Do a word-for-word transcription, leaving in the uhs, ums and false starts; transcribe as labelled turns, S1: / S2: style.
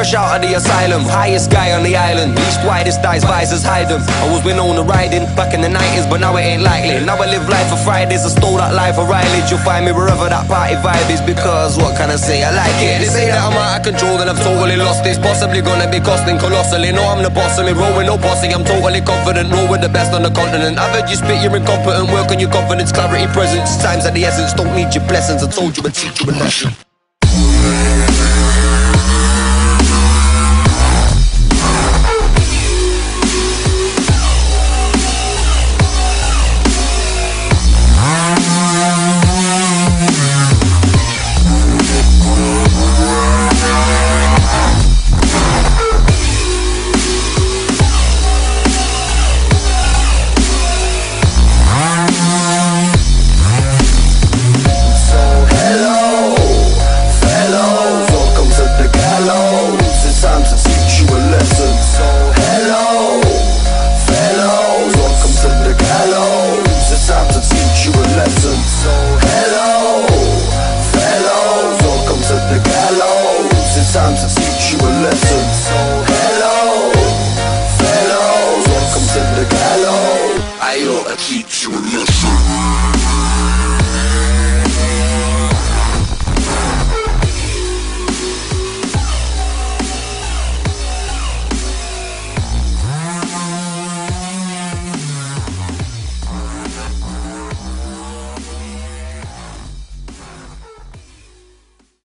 S1: fresh out of the asylum. Highest guy on the island, least widest eyes, visors hide them. I was been on the riding back in the nineties, but now it ain't likely. Now I live life for Fridays, I stole that life for Riley's. You'll find me wherever that party vibe is, because what can I say, I like it. They say that I'm out of control, then I've totally lost it. It's possibly gonna be costing colossally. No, I'm the boss of me, roll with no bossy. I'm totally confident, roll with the best on the continent. I've heard you spit, you're incompetent. Work on your confidence, clarity, presence. Times at the essence, don't need your blessings. I told you I'd teach you a lesson.
S2: Time to teach you a lesson.